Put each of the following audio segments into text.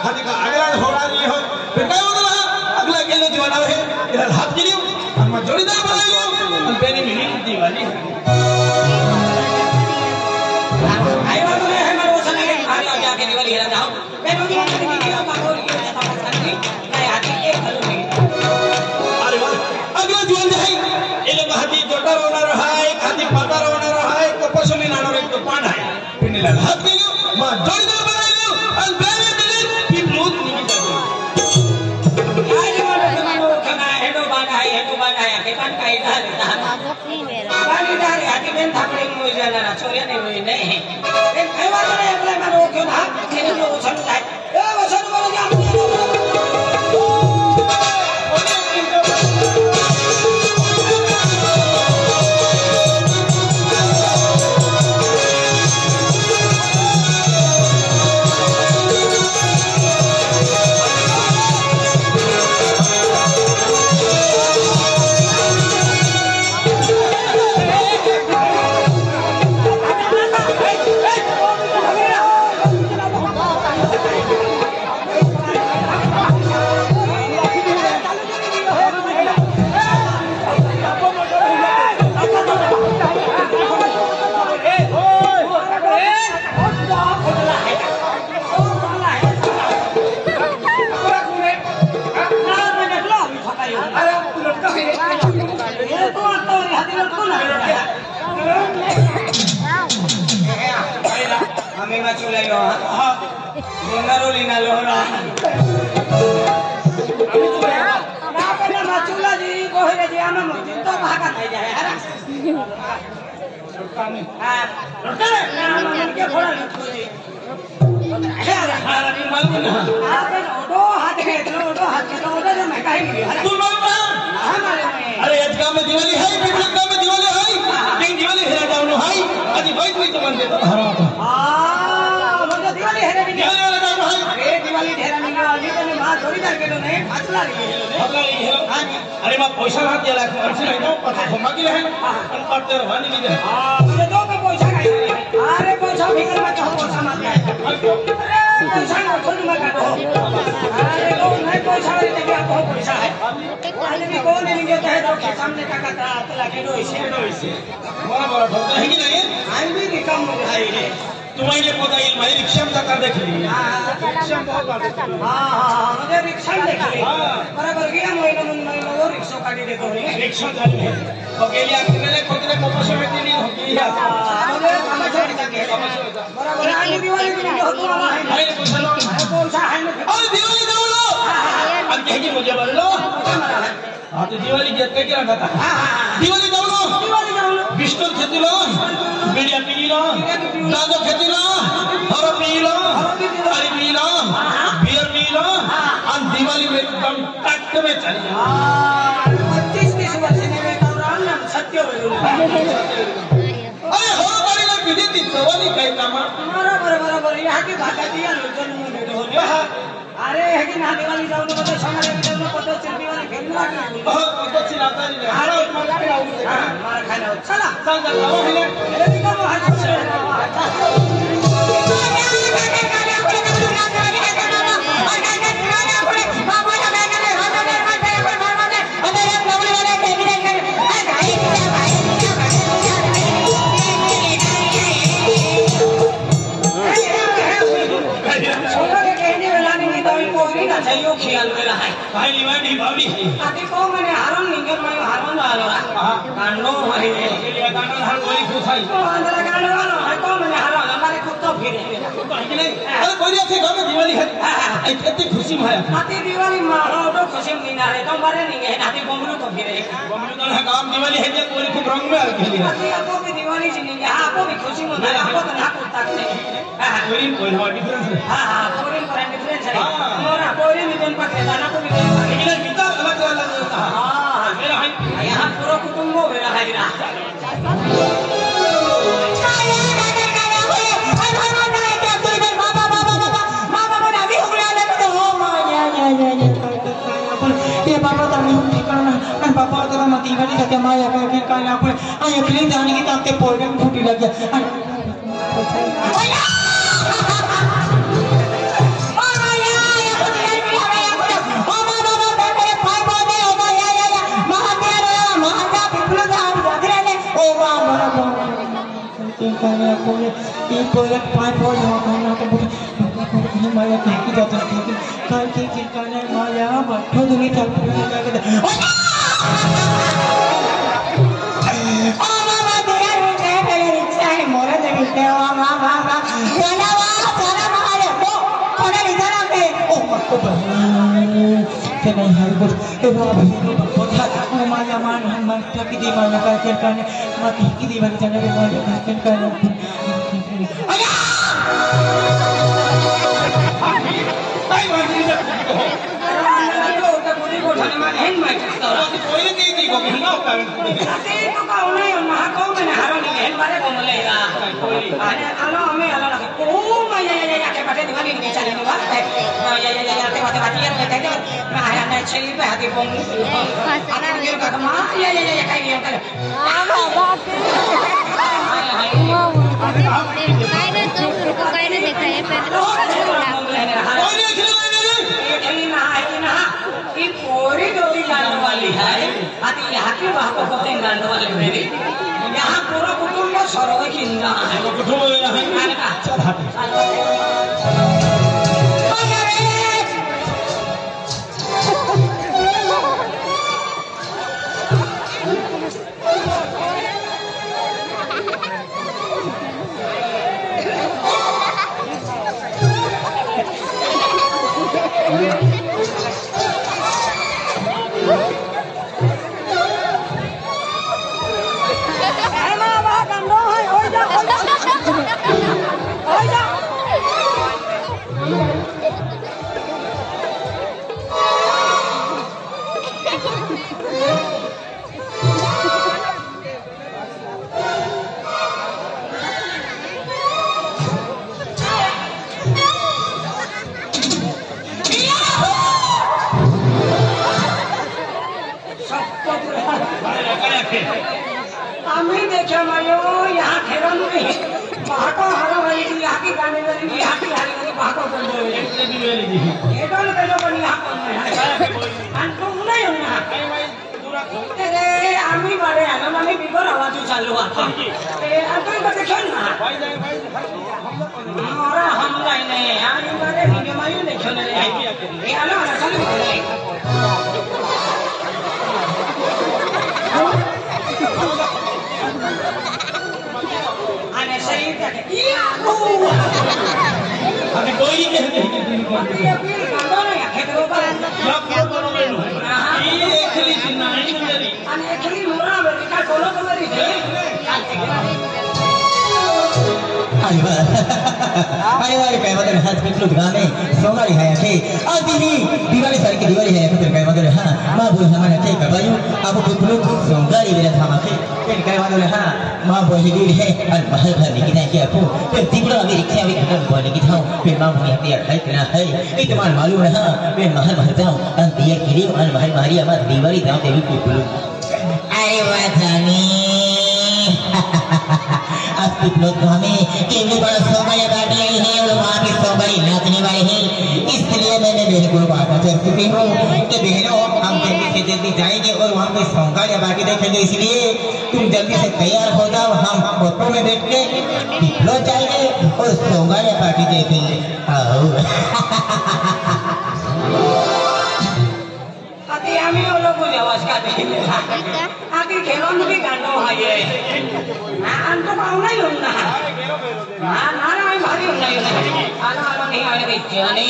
हाथी का अगला होड़ा नहीं हो फिर क्या होता है अगला केले दीवाना है इधर हाथ गिरियो और मैं जोड़ीदार बना लियो और बेनी मिनी दीवानी आए बात में है मैं वो समय के खाली हो जाके दिवाली हेरा जाऊं मैं रोटी बना के दिया पागल की जाता पता नहीं मैं हाथी एक खलो नहीं अरे वाह अगला दीवान है ये लोग हाथी जोटा रोना रहा है हाथी पाता रोना रहा है कपसुनी नानो रे तो पान है फिर इधर हाथ गिरियो मैं जोड़ीदार बना लियो और बेनी मिनी फिर लूट नहीं आज वाला खाना हेडो बाना है के पान का इधर बानी दार हाथी बेन थापड़े में जाना ना छोरिया नहीं नहीं है एक खैवा करे अगले में रोक क्यों ना खेल लो उछल जाए ए वसन बोलो क्या हमें मचुला यो हां बोंगारोली ना लोहरा ना पहले मचुला जी को है जे हम मुझे तो भागा नहीं जाए हरा हां लड़का ना मन के थोड़ा लटको जी आपने ओडो हाथ के तो मैं काहे नहीं हरा तू मालूम अरे आज गांव में दिवाली है बिल्कुल गांव में दिवाली है तीन दिवाली हेरा जाऊं है आज भाई कोई तो बन देता हरा मुझे दिवाली हेरा नहीं दिवाली वाला जाऊं है अरे दिवाली हेरा नहीं अभी तो मैं मां थोड़ी कर के तो नहीं फासला नहीं है हां अरे मैं पैसा ना दिया लाख अर्थ नहीं तो पता हो मांगी रहे अन पड़ते रहवानी नहीं दे मुझे दो का पैसा नहीं अरे पैसा फिकर में कहो पैसा मत दे अरे पैसा ना छोड़ मत काटो अरे लो नहीं पैसा नहीं दे आपको पैसा है आज भी कौन नहीं देता है तो के सामने का काटा तला के दो इसे बड़ा बड़ा ठोका है कि नहीं आई भी निकम भाई है तुम्हारे पता है मैं रिक्शा में जाकर देख ली रिक्शा बहुत बात हां मुझे रिक्शा देख ली बराबर गया मैं वो रिक्शा काटी देखो रिक्शा जाने है अकेले अकेले खोजने को पैसा में नहीं होगी मुझे काम छोड़ के बराबर आज दिवाली में हो तो वाला है अरे पैसा लो कौन सा है अरे दिवाली जाओ लो अब कहेगी मुझे बोल लो हां तो दिवाली जत के रखा था दिवाली जाओ लो बिस्कुट खेती लो बिड़िया पी लो दादो खेती लो हर पी लो अरे पी लो बियर पी लो और दिवाली में एकदम टक में चल जाओ 25-30 वर्ष में दौरान ना सत्य हो अरे हो गाड़ी में विधि थी दिवाली का काम बराबर यहाँ की भाषा दिया लो जन्म में हो गया अरे है कि ना दिवाली जाओ तो बता समारे में जाओ पता चल दिवाली खेलना की बहुत तो चिल्लाता नहीं अरे मार खाना चला चल चल आओ है अरे निकल वो हाथ से सहयोग खियाल में रहा है भाई निवाड़ी भाभी आदि को मैंने हारन निकल मैं हारन वाला कांडो है ये गाना हर कोई खुशाई तो अंदर कांडो वाला है को मैंने हारन हमारे कुत्ता फिर तो है कि नहीं अरे कोई ऐसे गांव में दिवाली है इतनी खुशी में है आती दिवाली मारो तो खुशी में ना रहे तो मारे नहीं है आती बमरू तो फिर बमरू तो काम दिवाली है ये कोई खूब रंग में आ गई आती आपको भी दिवाली जी नहीं है आपको भी खुशी में आपको तो ना कुत्ता नहीं कोई हवा डिफरेंस है हां कोई पर डिफरेंस है मोरा कोई नहीं जन पकड़े दाना को भी लेकिन पिता अलग अलग होता है हां मेरा है यहाँ पूरा कुटुंब मेरा है ना ये बाबा तो नहीं ठिकाना मैं बाबा तो ना दिवाली का माया का के काला पर आए फिर जाने की ताकते पोरे में फूटी लग गया ओ माया कहने कोई ये कोई पाइप हो जो कहना के बुझ माया की जाता है काल की कहने माया बैठो दुनी चल लगा के ओ मामा तेरा रुके पहले रिक्शा है मोरा जगते ओ मामा गाना सारा मारे ओ थोड़ा इधर आके ओ मत के नहीं है कुछ ए बाबा बहुत ओ माया मान हम की दी माया का कहने मत की दी बन जाने के माया का कहने यहाँ की वहाँ को बोलते गाने वाले मेरे यहाँ पूरा कुटुंब सरोवर की इंद्रा है कुटुंब मैंने कहा अरे काय मगर हाथ में फ्लूट गाने सोनारी है के आदि ही दिवाली सारी की दिवाली है फिर काय मगर हां मां बोल हमारा के करवायो अब फ्लूट सोनारी मेरा थामा के फिर काय मगर हां मां बोल ही है और महल भर की नहीं के आपको फिर तिबड़ा मेरी क्या भी खत्म बोलने की था फिर मां बोल है है क्या है ये तुम्हारा मालूम है हां मैं महल भर जाऊं अंतिया गिरी और महल मारी हमारी दिवाली दाव देवी को फ्लूट अरे वाथानी लोग हमें केवल बड़ा सोमाया गाड़ी आई है और वहाँ की सोमाई नाचने वाली है इसलिए मैंने बहन को बात कर चुकी हूँ कि बहनों हम जल्दी से जल्दी जाएंगे और वहाँ पे सोंगा या बाटी देखेंगे इसलिए तुम जल्दी से तैयार हो जाओ हम ऑटो में बैठ के लो जाएंगे और सोंगा या बाटी देखेंगे आओ हमें वो लोग आवाज का आखिर खेलों में भी गाना है ये अंत पाऊँ नहीं होना हाँ नारा में भारी होना ही नहीं आना आना नहीं आने की जानी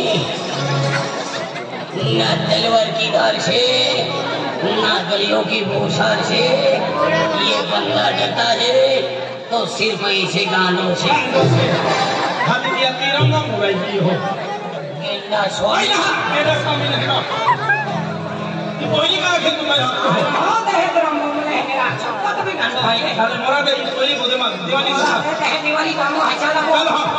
ना तलवार की धार से ना गलियों की बूसार से ये बंदा डरता है तो सिर्फ ऐसे गानों से हाँ दीदी आप तिरंगा मोबाइल हो कितना स्वाद मेरा सामने नहीं कोई का खेल तुम्हारा हां दे तेरा मुंह में मेरा छक्का तो भी गांडो भाई है अरे मोरा दे कोई बोले मत दिवाली से दिवाली का मुंह अच्छा लगा चल हां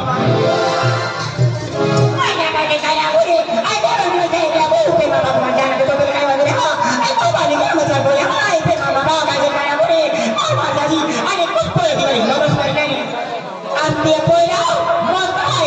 माया का के काया बोले आई बोले दे दे बोले मामा मंडा के तो काय बोले हां आई तो बाली का मजा बोले हां आई पे मामा का के काया बोले और माता जी अरे कुछ बोले दिवाली नमस्कार नहीं अंते बोला मत आई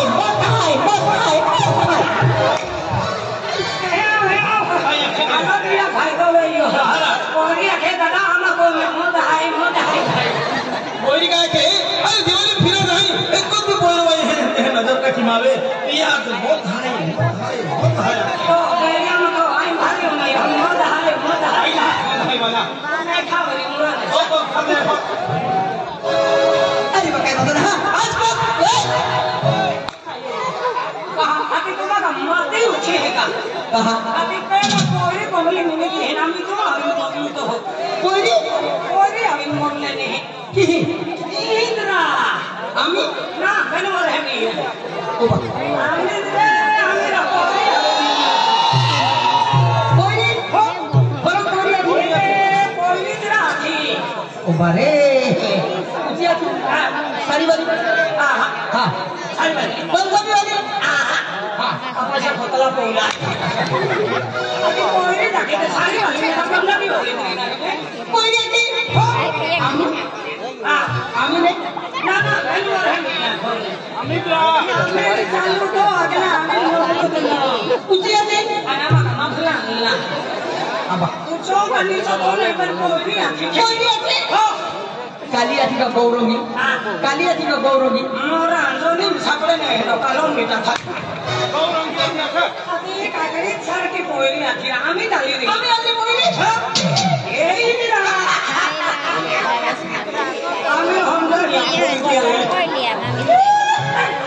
मावे यार बहुत हाय तो गया में तो आई भारी नहीं हम मत हाय नहीं वाला मैं खा रही हूं ओ तो खाते अरे बकाय बदल हां आज बात कहां अभी तुम्हारा मत ही उठेगा कहां अभी पहले कोई कोई नहीं है नाम तो हम तो कोई अभी मोड़ने नहीं की इंद्रा আমি ना मैंने बोला है नहीं ও বা हमें कोई बरम कोई कोई इंद्रा थी ও বারে উঠিয়া কি সারি বারি हां सारी बात पंजाबी वाली हां अपना से फतला बोला अभी कोई जाके सारी वाली मेरा पंजाबी हो गई कोई नहीं আমি नहीं ना ना मैंने बोला है नहीं अमित्रा मेरे चालू तो अगला हमें लोगों को उठिया दे ana maka mafla nila apa uco bani coba lebar kopi कोई नहीं oh काली आती का गौरवी काली आती का Gauravi orang zolim sapre ne no kalau minta tak गौरव के क्या अभी कागरी छाड़ के कोई आती आमी डाली नहीं আমি আজ বলি ये इंदिरा आमी हम डर Ôi liềm à, mình